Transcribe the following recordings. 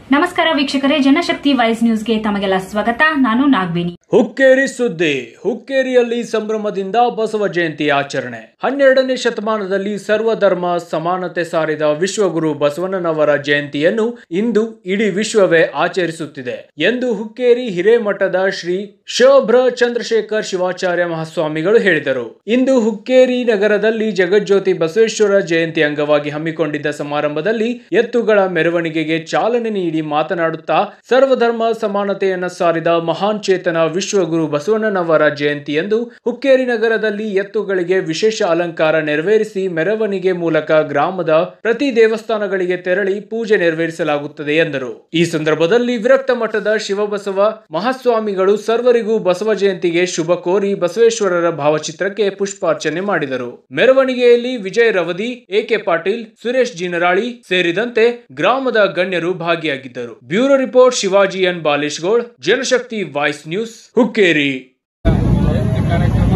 ನಮಸ್ಕಾರ ವೀಕ್ಷಕರೇ, ಜನಶಕ್ತಿ ವಾಯ್ಸ್ ನ್ಯೂಸ್ಗೆ ತಮಗೆಲ್ಲ ಸ್ವಾಗತ. ನಾನು ನಾಗವೇಣಿ. ಹುಕ್ಕೇರಿ ಸುದ್ದಿ. ಹುಕ್ಕೇರಿಯಲ್ಲಿ ಸಂಭ್ರಮದಿಂದ ಬಸವ ಜಯಂತಿ ಆಚರಣೆ. 12ನೇ ಶತಮಾನದಲ್ಲಿ ಸರ್ವಧರ್ಮ ಸಮಾನತೆ ಸಾರಿದ ವಿಶ್ವಗುರು ಬಸವಣ್ಣನವರ ಜಯಂತಿಯನ್ನು ಇಂದು ಇಡೀ ವಿಶ್ವವೇ ಆಚರಿಸುತ್ತಿದೆ ಎಂದು ಹುಕ್ಕೇರಿ ಹಿರೇಮಠದ ಶ್ರೀ ಶೋಭ್ರ ಚಂದ್ರಶೇಖರ್ ಶಿವಾಚಾರ್ಯ ಮಹಾಸ್ವಾಮಿಗಳು ಹೇಳಿದರು. ಇಂದು ಹುಕ್ಕೇರಿ ನಗರದಲ್ಲಿ ಜಗಜ್ಯೋತಿ ಬಸವೇಶ್ವರ ಜಯಂತಿ ಅಂಗವಾಗಿ ಹಮ್ಮಿಕೊಂಡಿದ್ದ ಸಮಾರಂಭದಲ್ಲಿ ಎತ್ತುಗಳ ಮೆರವಣಿಗೆಗೆ ಚಾಲನೆ ನೀಡಿ ಮಾತನಾಡುತ್ತಾ ಸರ್ವಧರ್ಮ ಸಮಾನತೆಯನ್ನು ಸಾರಿದ ಮಹಾನ್ ಚೇತನ ವಿಶ್ವಗುರು ಬಸವಣ್ಣನವರ ಜಯಂತಿ ಎಂದು ಹುಕ್ಕೇರಿ ನಗರದಲ್ಲಿ ಎತ್ತುಗಳಿಗೆ ವಿಶೇಷ ಅಲಂಕಾರ ನೆರವೇರಿಸಿ ಮೆರವಣಿಗೆ ಮೂಲಕ ಗ್ರಾಮದ ಪ್ರತಿ ದೇವಸ್ಥಾನಗಳಿಗೆ ತೆರಳಿ ಪೂಜೆ ನೆರವೇರಿಸಲಾಗುತ್ತದೆ ಎಂದರು. ಈ ಸಂದರ್ಭದಲ್ಲಿ ವಿರಕ್ತ ಮಠದ ಶಿವಬಸವ ಮಹಾಸ್ವಾಮಿಗಳು ಸರ್ವರಿಗೂ ಬಸವ ಜಯಂತಿಗೆ ಶುಭ ಕೋರಿ ಬಸವೇಶ್ವರರ ಭಾವಚಿತ್ರಕ್ಕೆ ಪುಷ್ಪಾರ್ಚನೆ ಮಾಡಿದರು. ಮೆರವಣಿಗೆಯಲ್ಲಿ ವಿಜಯ್ ರವದಿ, ಎಕೆ ಪಾಟೀಲ್, ಸುರೇಶ್ ಜಿನರಾಳಿ ಸೇರಿದಂತೆ ಗ್ರಾಮದ ಗಣ್ಯರು ಭಾಗಿಯಾಗಿದ್ದರು. Bureau report Shivaji N Baleshgoud, Janashakti voice news, Hukkeri. ಜಯಂತಿ ಕಾರ್ಯಕ್ರಮ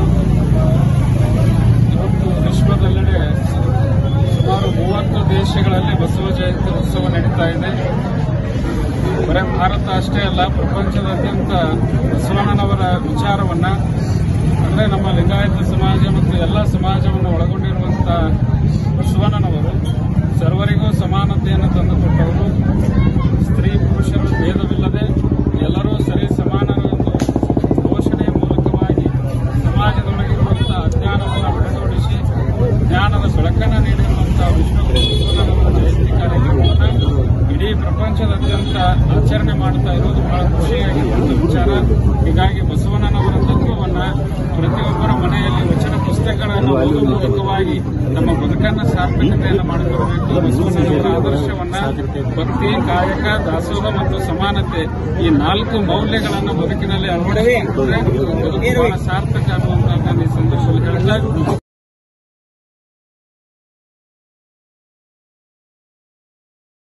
ಇವತ್ತು ವಿಶ್ವದೆಲ್ಲೆಡೆ ಸುಮಾರು 30 ದೇಶಗಳಲ್ಲಿ ಬಸವ ಜಯಂತಿ ಉತ್ಸವ ನಡೀತಾ ಇದೆ. ಬರೀ ಭಾರತ ಅಷ್ಟೇ ಅಲ್ಲ, ಪ್ರಪಂಚದಾದ್ಯಂತ ಬಸವಣ್ಣನವರ ವಿಚಾರವನ್ನ ಅಂದರೆ ನಮ್ಮ ಲಿಂಗಾಯತ ಸಮಾಜ ಮತ್ತು ಎಲ್ಲ ಸಮಾಜವನ್ನು ಒಳಗೊಂಡಿರುವಂಥ ಬಸವಣ್ಣನವರು ಸರ್ವರಿಗೂ ಸಮಾನತೆಯನ್ನು ತಂದುಕೊಟ್ಟವರು. ಸ್ತ್ರೀ ಪುರುಷರು ಭೇದವಿಲ್ಲದೆ ಎಲ್ಲರೂ ಸರಿ ಸಮಾನರೆಂದು ಘೋಷಣೆಯ ಮೂಲಕವಾಗಿ ಸಮಾಜದೊಳಗಿರುವಂಥ ಅಜ್ಞಾನವನ್ನು ಹೊಡೆದೋಡಿಸಿ ಜ್ಞಾನದ ಬೆಳಕನ್ನು ನೀಡಿರುವಂಥ ವಿಶ್ವಗುರು ಬಸವಣ್ಣನವರ ಜಯಂತಿ ಕಾರ್ಯಕ್ರಮವನ್ನು ಇಡೀ ಪ್ರಪಂಚದಾದ್ಯಂತ ಆಚರಣೆ ಮಾಡ್ತಾ ಇರೋದು ಬಹಳ ಖುಷಿಯಾಗಿರುವಂಥ ವಿಚಾರ. ಹೀಗಾಗಿ ಬಸವಣ್ಣನವರ ತತ್ವವನ್ನು ಪ್ರತಿಯೊಬ್ಬರ ಮನೆಯಲ್ಲಿ ವಚನ ಪುಸ್ತಕಗಳನ್ನು ಓದುವ ಮೂಲಕವಾಗಿ ನಮ್ಮ ಬದುಕನ್ನು ಸಾರ್ಥಕತೆಯನ್ನು ಮಾಡಿಕೊಡಬೇಕು. ಬಸವಣ್ಣನವರ ಆದರ್ಶವನ್ನ ಭಕ್ತಿ, ಕಾಯಕ, ದಾಸೋಹ ಮತ್ತು ಸಮಾನತೆ ಈ 4 ಮೌಲ್ಯಗಳನ್ನು ಬದುಕಿನಲ್ಲಿ ಅಳವಡಿಸಿಕೊಂಡ್ರೆ ಬದುಕು ಬಹಳ ಸಾರ್ಥಕ ಅನ್ನುವಂಥದ್ದನ್ನು ಈ ಸಂದರ್ಭದಲ್ಲಿ ಹೇಳ್ತಾ